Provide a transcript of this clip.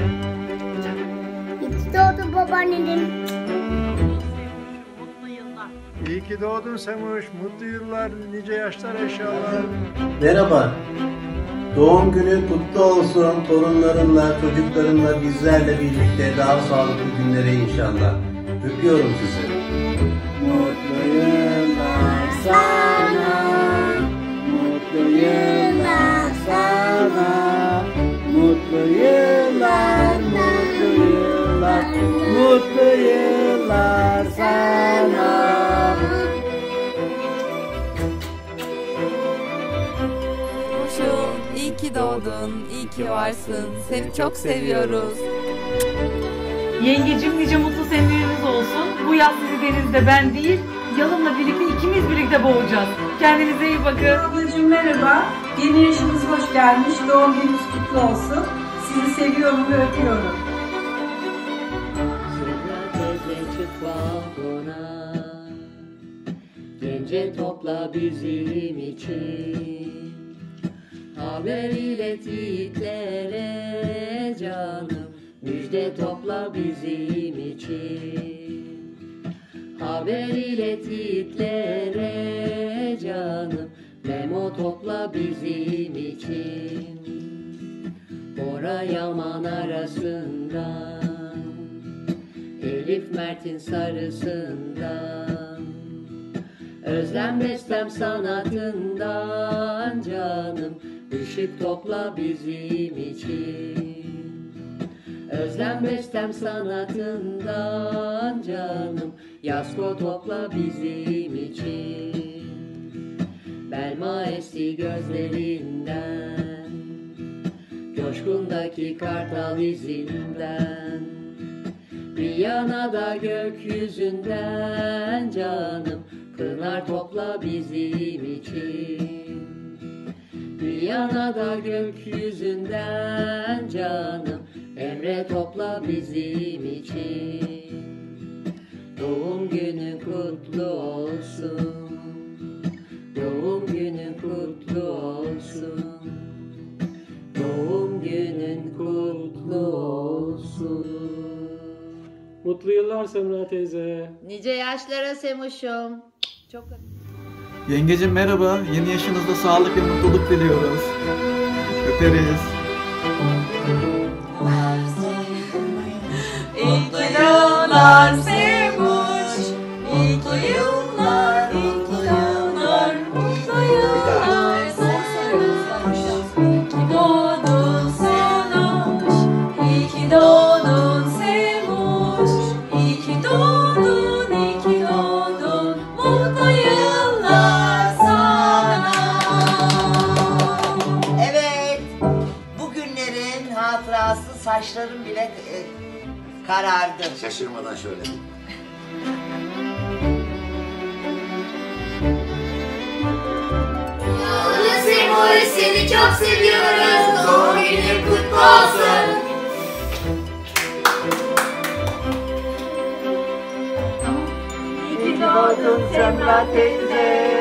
İyi ki doğdun babaannem. İyi ki doğdun Semuş. Mutlu yıllar, nice yaşlar inşallah. Merhaba. Doğum günü kutlu olsun. Torunlarınla, çocuklarınla, bizlerle birlikte daha sağlıklı günlere inşallah. Öpüyorum sizi. Mutlu yıllar sana. Mutlu yıllar sana. Mutlu yıllar, mutlu yıllar. Mutlu yıllar sana. İyi ki doğdun, iyi ki varsın. Seni çok seviyoruz. Yengecim nice mutlu seneleriniz olsun. Bu yaz sizi denizde ben değil, Yalın'la birlikte ikimiz birlikte boğacağız. Kendinize iyi bakın. Ablacığım merhaba. Yeni yaşınız hoş gelmiş. Doğum gününüz kutlu olsun. Sizi seviyorum ve öpüyorum. Gence topla bizim için. Haber ilet yiğitlere canım, müjde topla bizim için. Haber ilet yiğitlere canım, memo topla bizim için. Bora Yaman arasından, Elif Mert'in sarısından, Özlem Bestem sanatından canım, ışık topla bizim için. Özlem Bestem sanatından canım, yasko topla bizim için. Belma esti gözlerinden, coşkundaki kartal izinden. Viyana'da gökyüzünden canım, kınar topla bizim için. Viyana'da gökyüzünden canım, emre topla bizim için. Doğum günün kutlu olsun. Doğum günün kutlu olsun. Doğum günün kutlu olsun. Mutlu yıllar Semra teyze. Nice yaşlara Semuş'um. Çok Yengecim merhaba. Yeni yaşınızda sağlık ve mutluluk diliyoruz. Öperiz. İyi ki yıllar Semuş. İyi ki yıllar, mutlu yıllar, mutlu yıllar. İyi ki doğdun Semuş. İyi ki doğdun Semuş. İyi ki doğdun, iyi ki doğdun. Mutlu yıllar sana. Evet, bugünlerin hatırası, saçlarım bile karardı. Şaşırmadan şöyle. Semuş, seni çok seviyoruz. Doğum günün kutlu olsun. İyi ki doğdun Semra teyze.